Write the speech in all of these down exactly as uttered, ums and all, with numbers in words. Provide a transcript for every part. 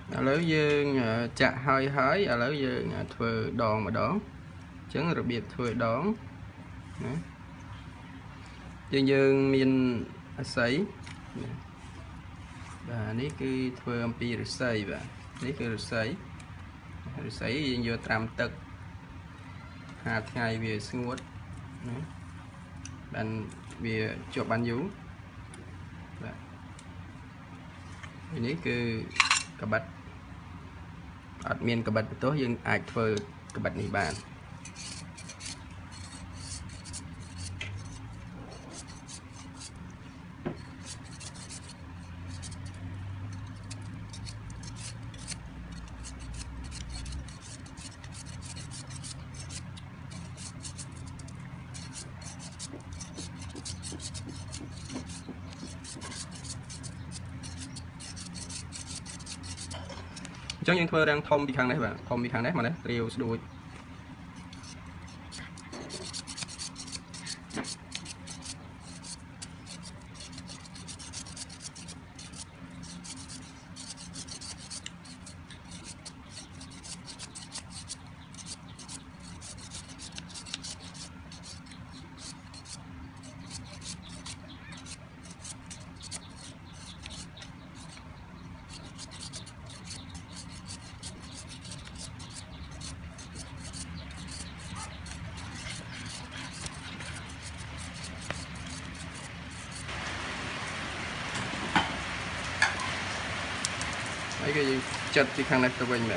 ឥឡូវយើងចាក់ហើយហើយឥឡូវយើងធ្វើដងម្ដងអញ្ចឹងរបៀបធ្វើដងណាយើងយើងមានអាស័យបាទនេះគឺធ្វើអំពីឫស្សីបាទនេះគឺឫស្សីឫស្សីយើងយកត្រាំទឹកហាលថ្ងៃវាស្ងួតណាបានវាជាប់បានយូរបាទនេះគឺក្បិតអត់មានក្បិតបន្ទោះយើងអាចធ្វើក្បិតនេះបានអញ្ចឹងយើងធ្វើរាងធំពីខាងនេះបាទធំពីខាងនេះមកនេះរាវស្ដួចហើយគឺយើងចិតពីខាងនេះទៅវិញបាទ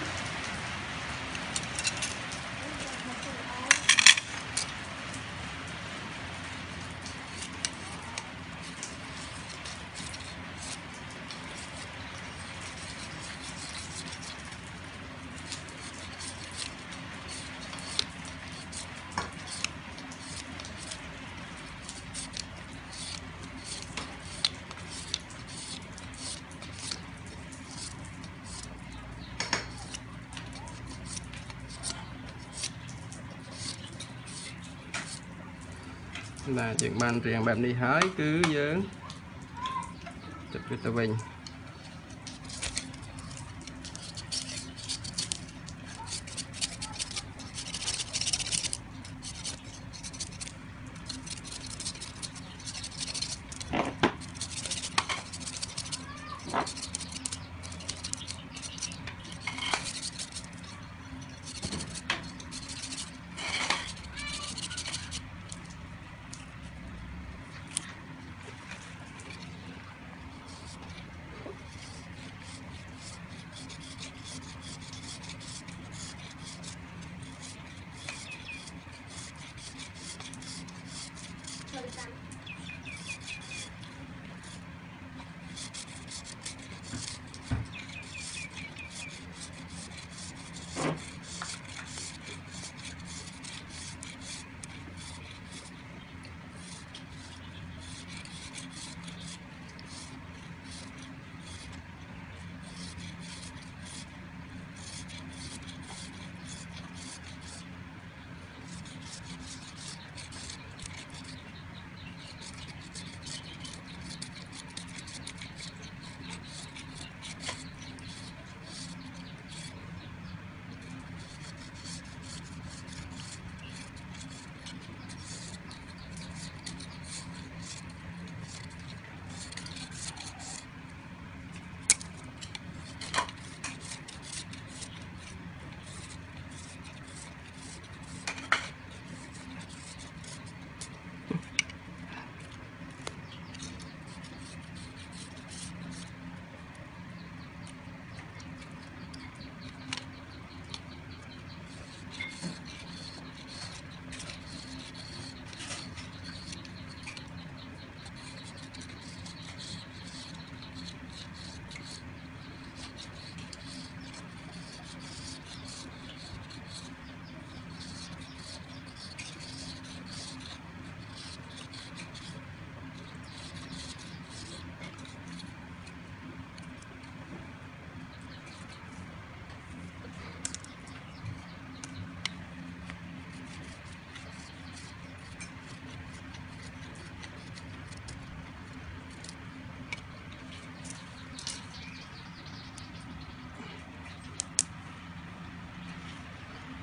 បាទយើងបានរៀងបែបនេះហើយគឺយើងចិត្តវាទៅវិញ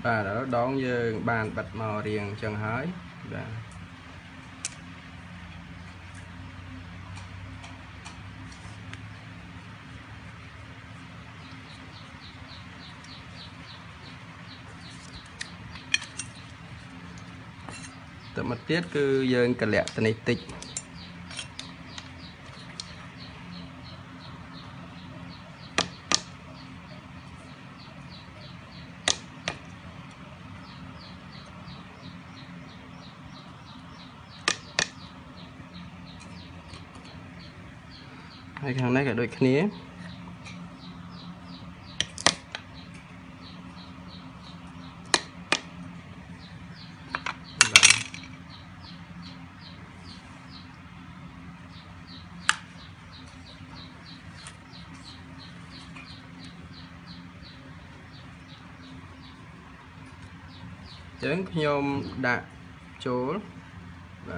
và đó đón dương bàn bật màu riêng chân hái và tự một tiết cứ dương cần lẹ tên tích hai thằng này cả đôi khía chứng nhôm đạn chỗ và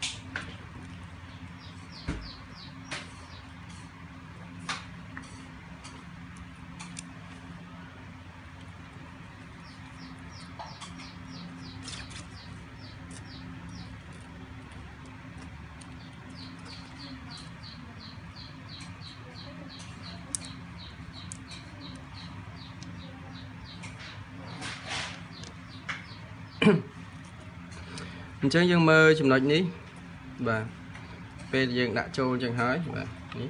chứ dương mơ chùm nói ní và về dương đã trôi chẳng hỏi và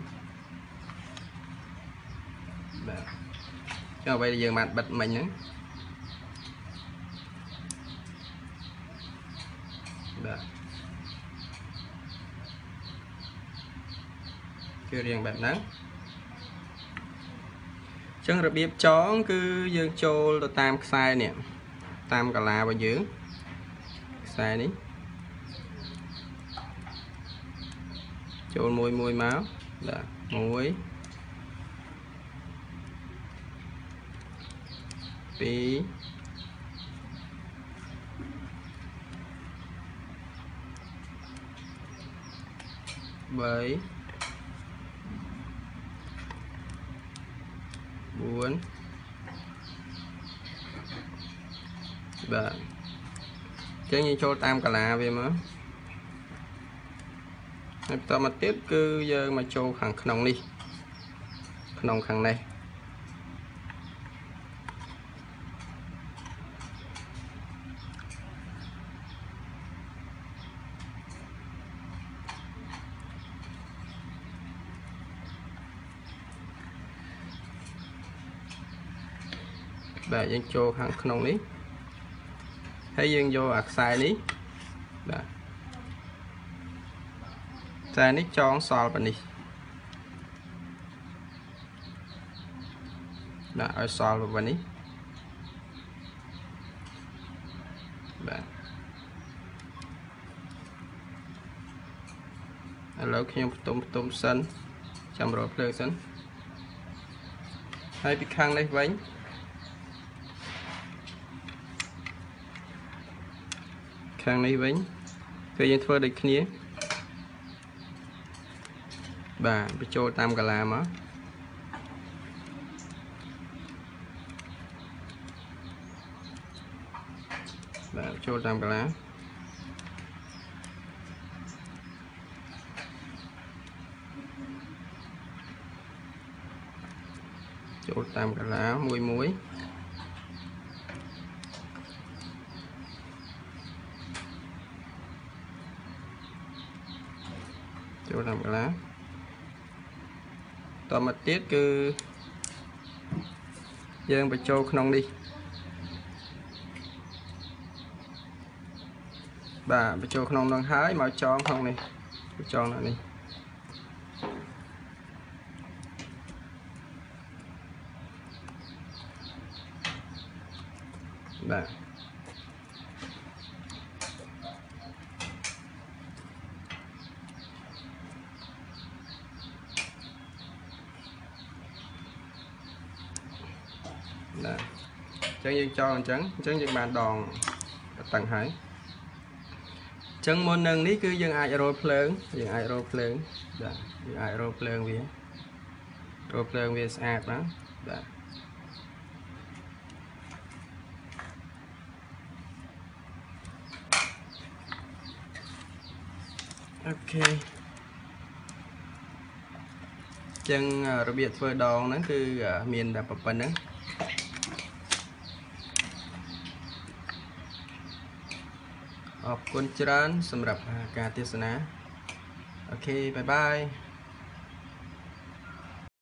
cho bây giờ mặt bật mình nữa chưa riêng bạn nắng chân rồi biết chó cứ dương trôi tam sai nè tam cả là bao nhiêu sai đi trộn mùi mùi máu là muối tí bảy bốn ba chứ như cho tam cả là về mà ta mà tiếp cứ giờ mà cho hàng nòng đi nòng hàng này và dân cho hàng nòng đi thấy dân vô ạc sai đi đã sai ní cho sò vào đi đã ở sò vào đi đã lâu khi tôm tôm xanh chăm rồi phơi xanh hai bị khang đây bánh khang này bánh thời gian phơi được kia bà bị trôi tam cả làm á bà trôi tam cả lá trôi tam cả lá muối muối trôi tam cả lá tao mà tiết cứ dương phải cho không đi bà phải cho không đang hái mà cho không này cho lại đi bà chân dương cho trắng chân dương bàn đòn tầng hải chân môn nâng ní cứ dương ai rồi phơn dương ai rồi phơn đã dương ai rồi phơn vì rồi phơn vì sạch đó đã ok chân rồi biệt phơi đòn nó cứ miền đập bập nữaขอบคุณច្រើនសម្រាប់ការទស្សនា ok bye bye